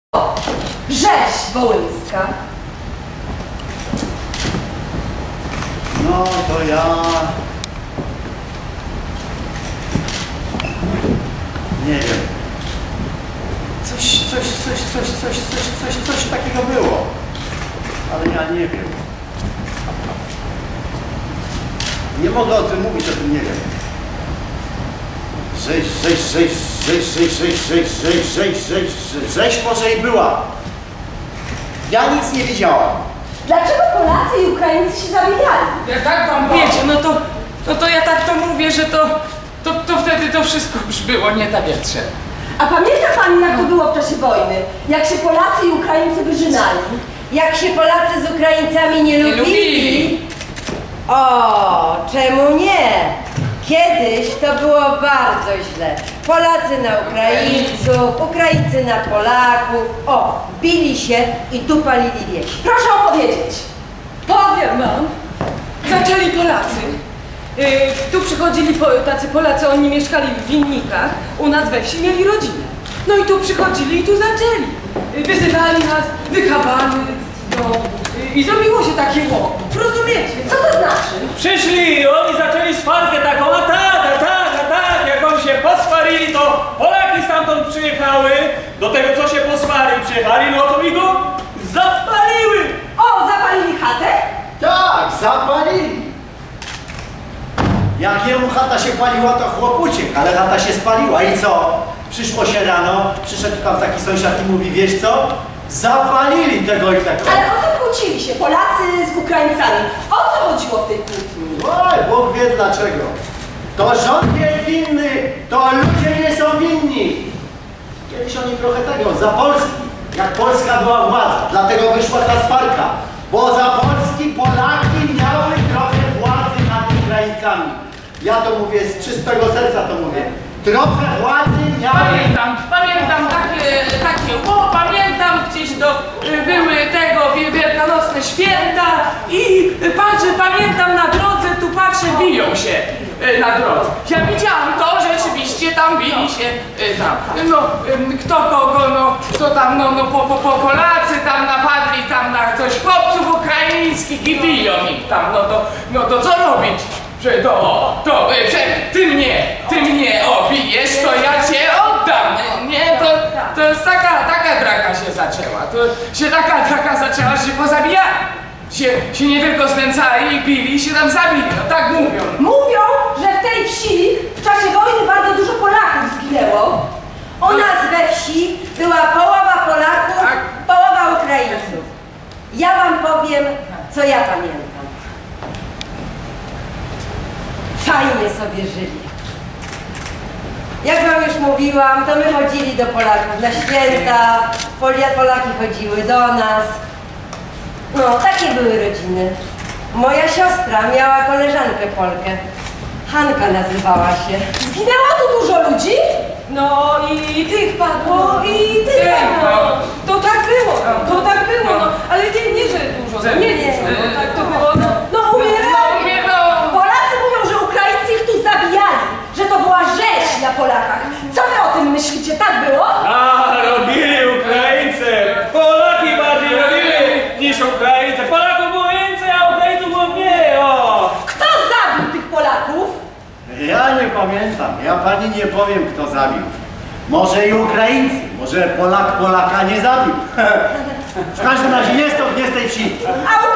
Rzeź wołyńska. No to ja... nie wiem. Coś takiego było. Ale ja nie wiem. Nie mogę o tym mówić, o tym nie wiem. Rzeź może i była. Ja nic nie wiedziałam. Dlaczego Polacy i Ukraińcy się zabijali? Ja tak wam wiecie, no to ja tak to mówię, że to wtedy to wszystko już było nie tak jak trzeba. A pamięta pani, jak to było w czasie wojny? Jak się Polacy i Ukraińcy wyżynali? Jak się Polacy z Ukraińcami nie lubili? O, czemu nie? Kiedyś to było bardzo źle. Polacy na Ukraińców, Ukraińcy na Polaków. O, bili się i tu palili wieś. Proszę opowiedzieć. Powiem wam, zaczęli Polacy. Tu przychodzili tacy Polacy, oni mieszkali w winnikach, u nas we wsi mieli rodzinę. No i tu przychodzili i tu zaczęli. Wyzywali nas, wykabali, no i zrobiło się takie ło. Rozumiecie? Co to znaczy? Przyszli i oni zaczęli swarkę taką, a tak, jak oni się poswarili, to Polaki stamtąd przyjechały, do tego co się poswarili, przyjechali, no to mi go zapaliły. O, zapalili chatę? Tak, zapalili. Jak jemu chata się paliła, to chłop uciekł, ale chata się spaliła i co? Przyszło się rano, przyszedł tam taki sąsiad i mówi, wiesz co? Zapalili tego i tego. Ale o co kłócili się Polacy z Ukraińcami? O co chodziło w tej kłótni? Oj, Bóg wie dlaczego. To rząd jest winny, to ludzie nie są winni. Kiedyś oni trochę tego, za Polski, jak Polska była władza, dlatego wyszła ta sparka. Bo za Polski Polaki miały trochę władzy nad Ukraińcami. Ja to mówię z czystego serca, to mówię. Trochę władzy miały... Pamiętam pamiętam gdzieś były tego wielkanocne święta i pamiętam na drodze, tu patrzę, biją się na drodze. Ja widziałam to, rzeczywiście tam bili się, kto kogo, kto tam, Polacy tam napadli tam na coś chłopców ukraińskich i biją ich tam, to co robić? Ty mnie obijesz, to ja cię oddam. Nie, to jest taka draka się zaczęła. To się taka draka zaczęła, że się pozabijali. Się nie tylko znęcali, bili, się tam zabili. No tak mówią. Mówią, że w tej wsi w czasie wojny bardzo dużo Polaków zginęło. U nas we wsi była połowa Polaków, połowa Ukraińców. Ja wam powiem, co ja pamiętam. Fajnie sobie żyli. Jak wam już mówiłam, to my chodzili do Polaków na święta, Polaki chodziły do nas. No, takie były rodziny. Moja siostra miała koleżankę Polkę. Hanka nazywała się. Zginęło tu dużo ludzi? No i tych padło, i tych padło. To tak było, ale nie, że dużo. Nie, tak to było. Umierało. Polacy mówią, że Ukraińcy ich tu zabijali, że to była rzeź na Polakach. Co wy o tym myślicie? Tak było? A, robili Ukraińcy! Polaki bardziej robili niż Ukraińcy. Polaków było więcej, a Ukraińców było mniej, o! Kto zabił tych Polaków? Ja nie pamiętam, ja pani nie powiem, kto zabił. Może i Ukraińcy, może Polak Polaka nie zabił. W każdym razie jest to z tej wsi. A